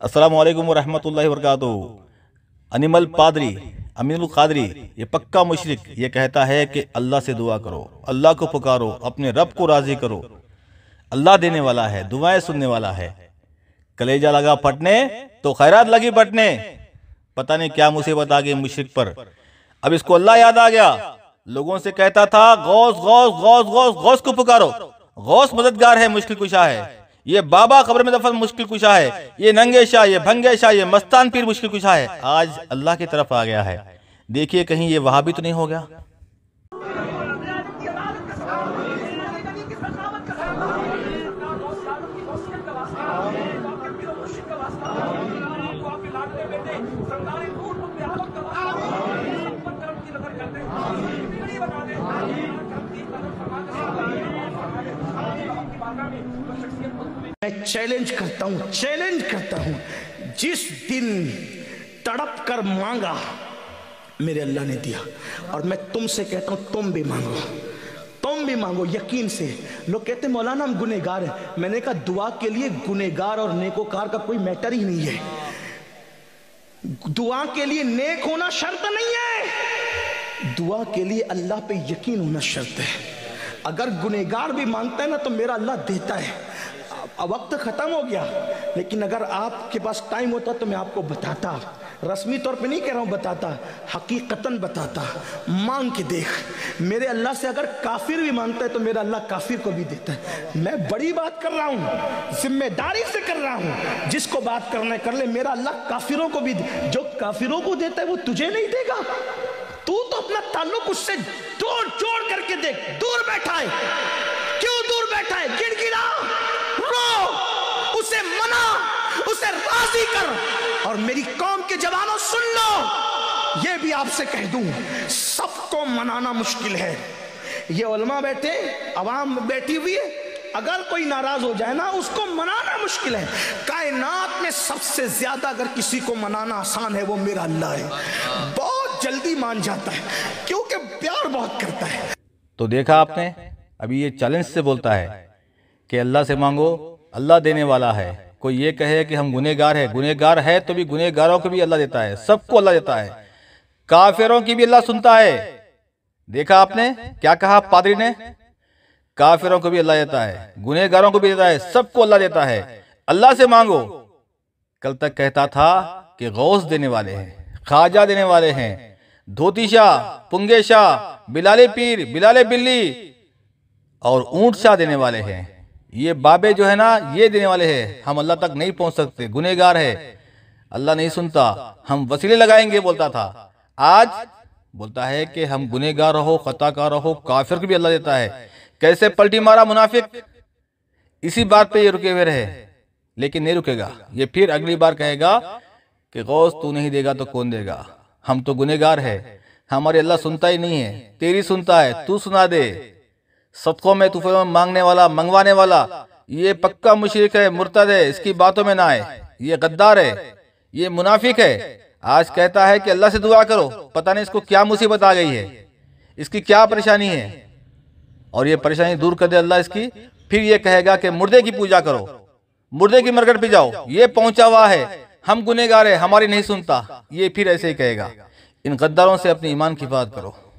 अस्सलामु अलैकुम वरहमतुल्लाहि वबरकातुहू। अनिमल पादरी अमीनुल कादरी ये पक्का मुशरिक ये कहता है कि अल्लाह से दुआ करो, अल्लाह को पुकारो, अपने रब को राजी करो। अल्लाह देने वाला है, दुआएं सुनने वाला है। कलेजा लगा फटने तो खैरात लगी बटने। पता नहीं क्या मुसीबत आ गई मुशरिक पर। अब इसको अल्लाह याद आ गया। लोगों से कहता था गौस गौस गौस गौस गौस को पुकारो। गौस मददगार है, मुश्किल कुशा है। ये बाबा कब्र में दफन मुश्किल कुशा है। ये नंगे शाह, ये भंगे शाह, ये मस्तान पीर मुश्किल कुशा है। आज अल्लाह की तरफ आ गया है। देखिए कहीं ये वहाबी तो नहीं हो गया। मैं चैलेंज करता हूं, जिस दिन तड़प कर मांगा मेरे अल्लाह ने दिया। और मैं तुमसे कहता हूं तुम भी मांगो यकीन से। लोग कहते हैं मौलाना हम गुनहगार हैं। मैंने कहा दुआ के लिए गुनहगार और नेकोकार का कोई मैटर ही नहीं है। दुआ के लिए नेक होना शर्त नहीं है, दुआ के लिए अल्लाह पे यकीन होना शर्त है। अगर गुनहगार भी मांगता है ना तो मेरा अल्लाह देता है। अब वक्त खत्म हो गया, लेकिन अगर आपके पास टाइम होता तो मैं आपको बताता। रस्मी तौर पे नहीं कह रहा हूं, बताता, हकीकतन बताता। मांग के देख, मेरे अल्लाह से अगर काफिर भी मांगता है तो मेरा अल्लाह काफिर को भी देता है। मैं बड़ी बात कर रहा हूं, जिम्मेदारी से कर रहा हूं। जिसको बात करना है कर ले। मेरा अल्लाह काफिरों को भी जो काफिरों को देता है वो तुझे नहीं देगा। तू तो अपना ताल्लुक उससे जोड़ करके देख। दूर बैठा है, क्यों दूर बैठा है? गिड़गिड़ा, रो, उसे मना, उसे राजी कर। और मेरी कौम के जवानों सुन लो, ये भी आपसे कह दूं, सबको मनाना मुश्किल है। ये उलमा बैठे, अवाम बैठी हुई है, अगर कोई नाराज हो जाए ना उसको मनाना मुश्किल है। कायनात में सबसे ज्यादा अगर किसी को मनाना आसान है वो मेरा अल्लाह है। बहुत जल्दी मान जाता है क्योंकि प्यार बहुत करता है। तो देखा आपने, अभी ये चैलेंज से बोलता है कि अल्लाह से मांगो, अल्लाह देने वाला है। कोई ये कहे कि हम गुनहगार है तो भी गुनहगारों को भी अल्लाह देता है, सबको अल्लाह देता है। काफिरों की भी अल्लाह सुनता है। देखा आपने क्या कहा पादरी ने? काफिरों को भी अल्लाह देता है, गुनहगारों को भी देता है, सबको अल्लाह देता है। अल्लाह से मांगो। कल तक कहता था कि गौस देने वाले हैं, ख्वाजा देने वाले हैं, धोती शाह, पुंगे शाह, बिलाले पीर, बिलाले बिल्ली और ऊंट शाह देने वाले हैं। ये बाबे जो है ना ये देने वाले हैं। हम अल्लाह तक नहीं पहुंच सकते, गुनहगार है, अल्लाह नहीं सुनता, हम वसीले लगाएंगे बोलता था। आज बोलता है कि हम गुनहगार हो, खताकार हो, काफिर को भी अल्लाह देता है। कैसे पलटी मारा मुनाफिक। इसी बात पे ये रुके हुए रहे, लेकिन नहीं रुकेगा। ये फिर अगली बार कहेगा कि गौस तू नहीं देगा तो कौन देगा, हम तो गुनहगार है, हमारे अल्लाह सुनता ही नहीं है। तेरी सुनता है, तू सुना दे। सदकों में तूफे मांगने वाला, मंगवाने वाला ये पक्का मुशरिक है, मुर्तद है, इसकी बातों में ना आए। ये गद्दार है, ये मुनाफिक है। आज कहता है कि अल्लाह से दुआ करो, पता नहीं इसको क्या मुसीबत आ गई है, इसकी क्या परेशानी है, और ये परेशानी दूर कर दे अल्लाह इसकी। फिर ये कहेगा कि मुर्दे की पूजा करो, मुर्दे की मरकट पे जाओ, ये पहुंचा हुआ है, हम गुनहगार है, हमारी नहीं सुनता। ये फिर ऐसे ही कहेगा। इन गद्दारों से अपनी ईमान की हिफाजत करो।